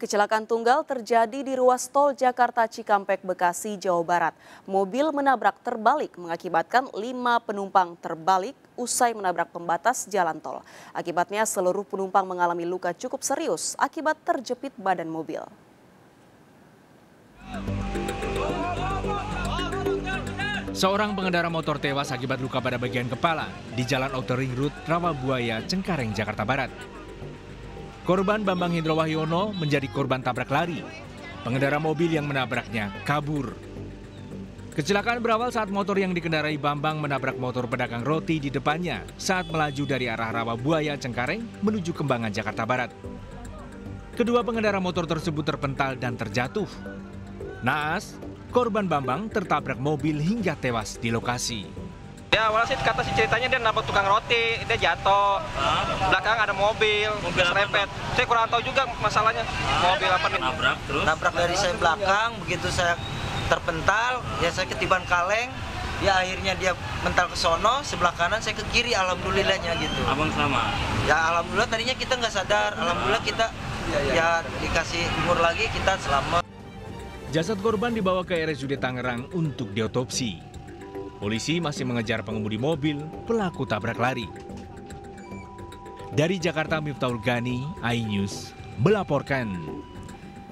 Kecelakaan tunggal terjadi di ruas tol Jakarta Cikampek, Bekasi, Jawa Barat. Mobil menabrak terbalik mengakibatkan 5 penumpang terbalik usai menabrak pembatas jalan tol. Akibatnya seluruh penumpang mengalami luka cukup serius akibat terjepit badan mobil. Seorang pengendara motor tewas akibat luka pada bagian kepala di Jalan Outer Ring Road, Rawabuaya, Cengkareng, Jakarta Barat. Korban Bambang Hendro Wahyono menjadi korban tabrak lari. Pengendara mobil yang menabraknya kabur. Kecelakaan berawal saat motor yang dikendarai Bambang menabrak motor pedagang roti di depannya saat melaju dari arah Rawabuaya, Cengkareng menuju Kembangan, Jakarta Barat. Kedua pengendara motor tersebut terpental dan terjatuh. Naas, korban Bambang tertabrak mobil hingga tewas di lokasi. Ya awalnya sih kata si ceritanya dia nabrak tukang roti, dia jatuh. Belakang ada mobil serempet. Saya kurang tahu juga masalahnya. Mobil apa nih? Nabrak terus? Nabrak dari saya belakang, begitu saya terpental, ya saya ketiban kaleng. Ya akhirnya dia mental ke sono, sebelah kanan saya ke kiri, alhamdulillahnya gitu. Abang sama? Ya alhamdulillah tadinya kita nggak sadar, alhamdulillah kita ya dikasih umur lagi, kita selamat. Jasad korban dibawa ke RSUD Tangerang untuk diotopsi. Polisi masih mengejar pengemudi mobil pelaku tabrak lari. Dari Jakarta, Miftahul Gani, iNews melaporkan.